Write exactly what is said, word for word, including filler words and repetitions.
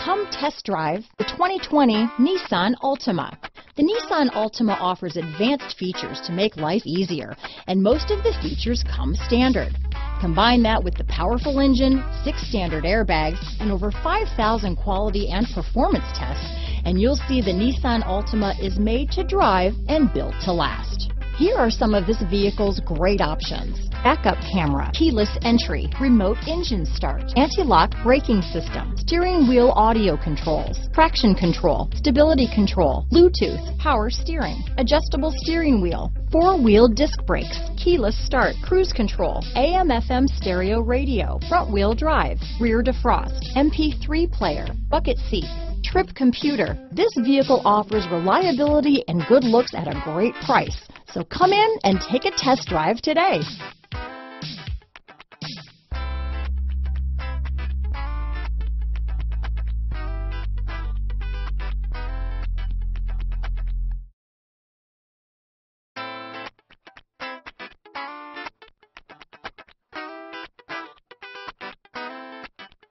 Come test drive the twenty twenty Nissan Altima. The Nissan Altima offers advanced features to make life easier, and most of the features come standard. Combine that with the powerful engine, six standard airbags, and over five thousand quality and performance tests, and you'll see the Nissan Altima is made to drive and built to last. Here are some of this vehicle's great options: backup camera, keyless entry, remote engine start, anti-lock braking system, steering wheel audio controls, traction control, stability control, Bluetooth, power steering, adjustable steering wheel, four-wheel disc brakes, keyless start, cruise control, A M F M stereo radio, front-wheel drive, rear defrost, M P three player, bucket seats, trip computer. This vehicle offers reliability and good looks at a great price. So come in and take a test drive today.